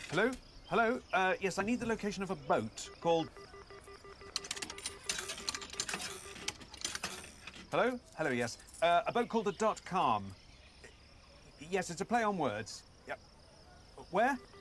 Hello? Hello? Yes, I need the location of a boat called... Hello? Hello, yes. A boat called the Dot Calm. Yes, it's a play on words. Yep. Where?